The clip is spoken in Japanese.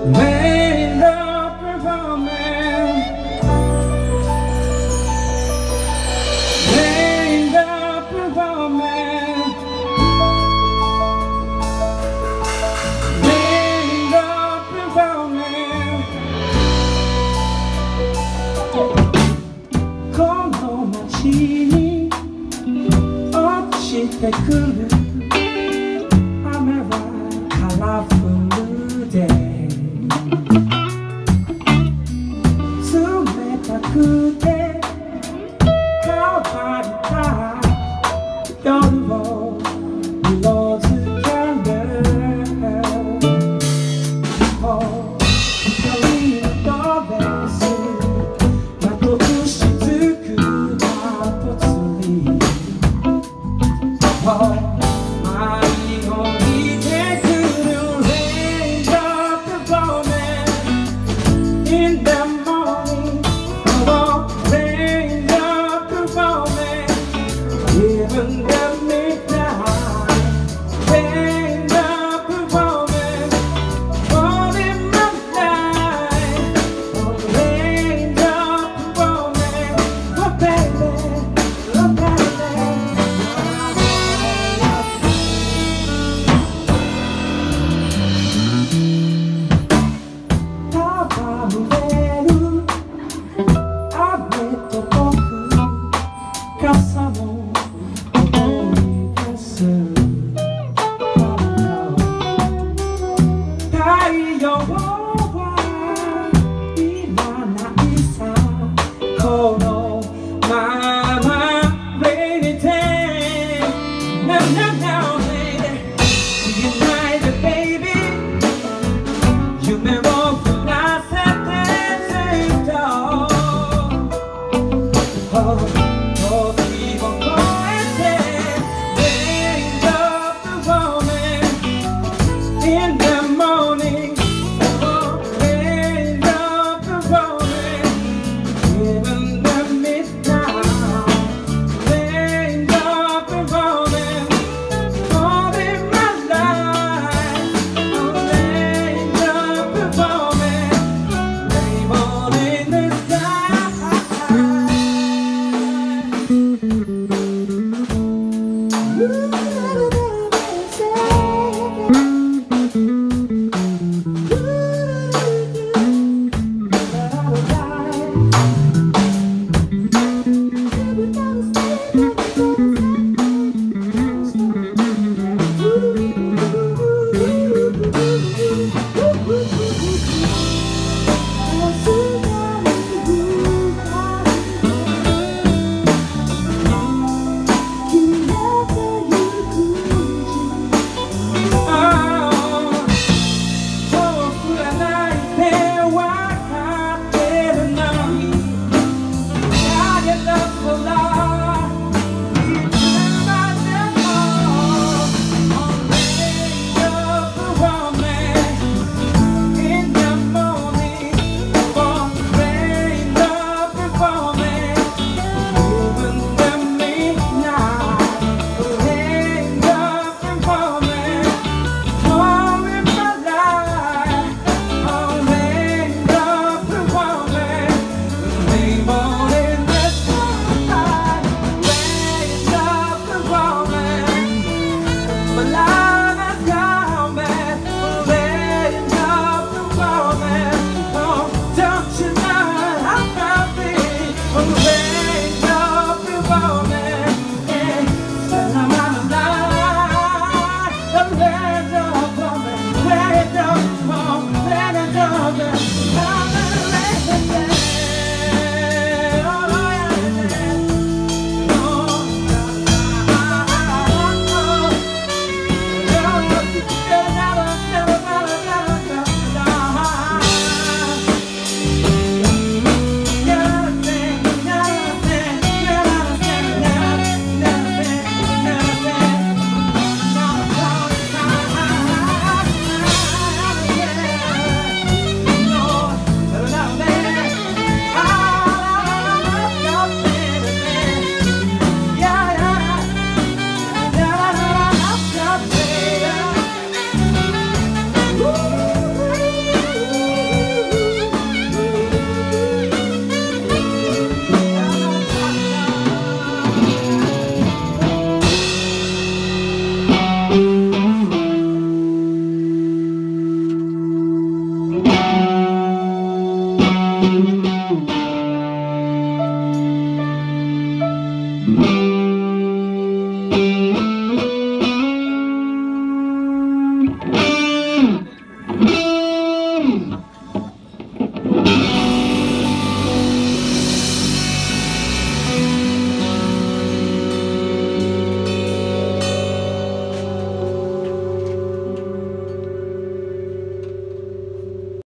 Raindrop performing, raindrop performing, raindrop performing. この街に落ちてくる雨はカラフルで冷たくて乾いた夜を色づける光のドレスまとうしずくがぽつり迷子に出てくる Raindrop performing in the morning. Oh, raindrop performing even the midnight. Raindrop performing all in my life. Oh, raindrop performing. Oh, baby, oh, baby. 戯れる雨と僕傘も思い出す太陽は要らないさこのまま Rainy day No, no, no, lady United, baby 夢を降らせてずっと時を越えて Raindrop performing in the morning. Oh, raindrop performing even the midnight. Raindrop performing all in my life. Oh, raindrop performing rainbow in the sky. 「